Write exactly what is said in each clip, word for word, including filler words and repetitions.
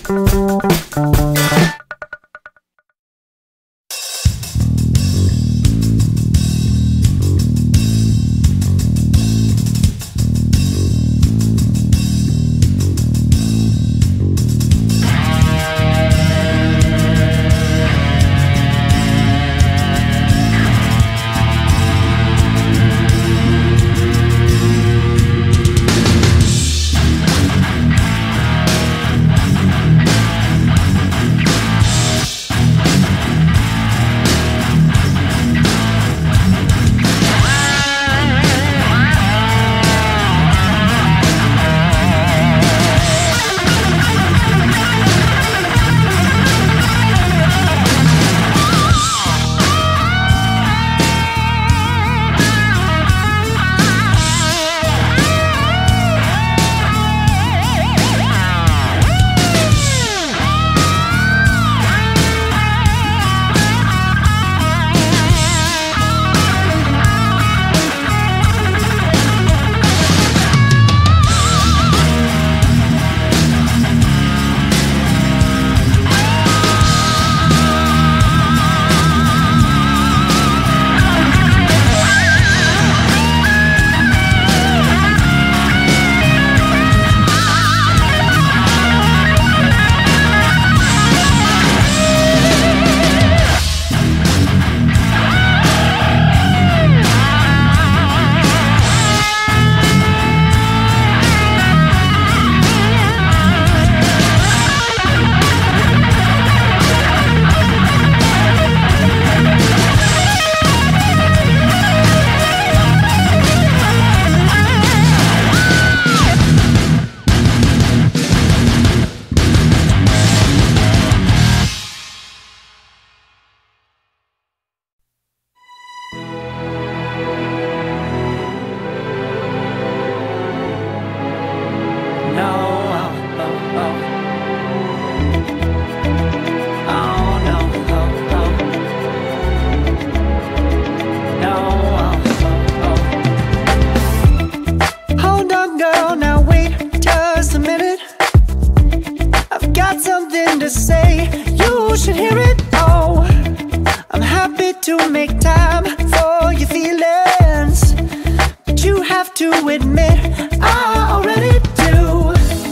to say, you should hear it. Oh, I'm happy to make time for your feelings, but you have to admit I already do.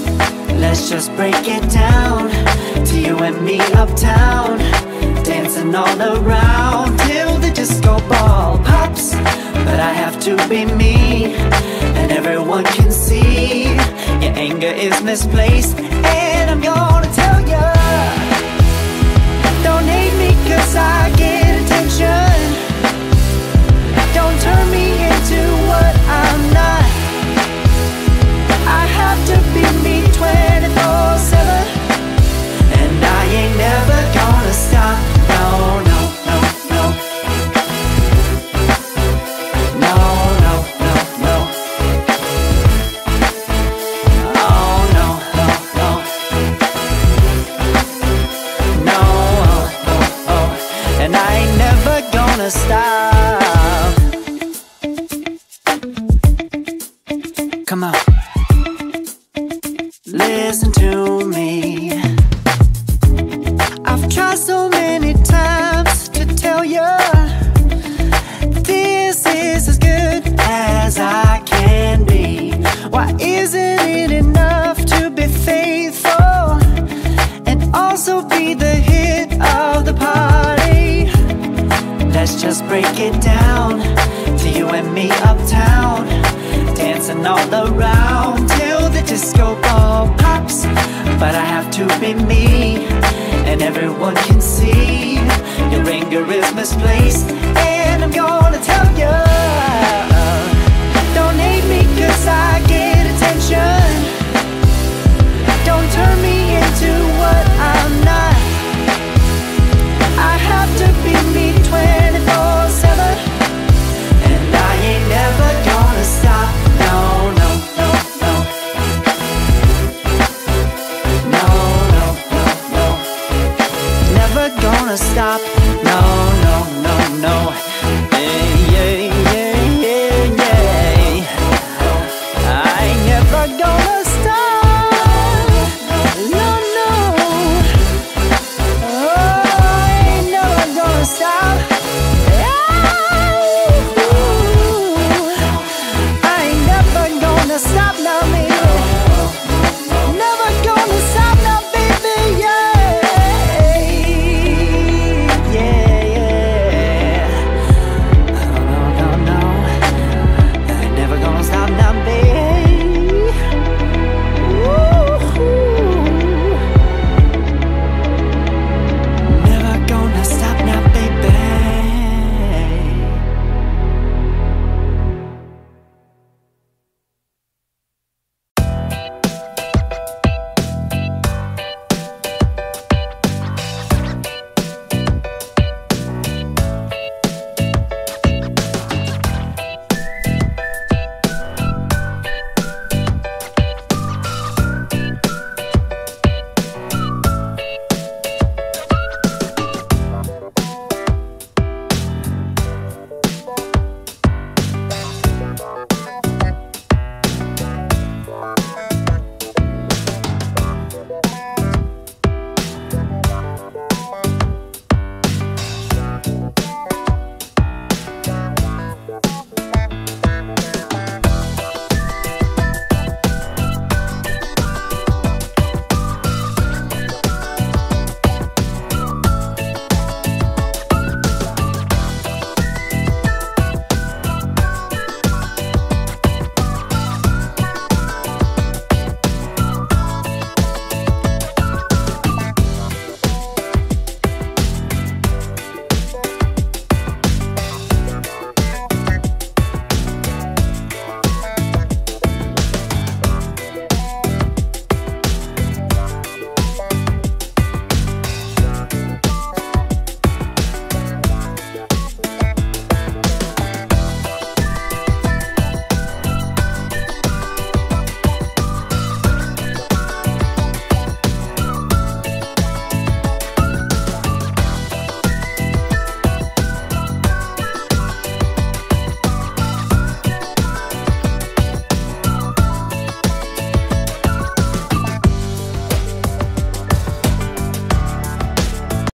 Let's just break it down to you and me uptown, dancing all around till the disco ball pops. But I have to be me, and everyone can see your anger is misplaced. And I'm gonna tell ya, don't hate me cause I get attention. Don't turn me into what I'm not. I have to be me twenty-four seven, and I ain't never gonna stop. No, no, no, no. No, no, no, no. Oh, no, no, no. No, oh, oh, oh. And I ain't never gonna stop. Come on, listen to me. I've tried so many times to tell you this is as good as I can be. Why isn't it enough to be faithful and also be the hit of the party? Let's just break it down to you and me uptown, dancing all around till the disco ball pops. But I have to be me, and everyone can see your anger is misplaced. And I'm gonna tell you,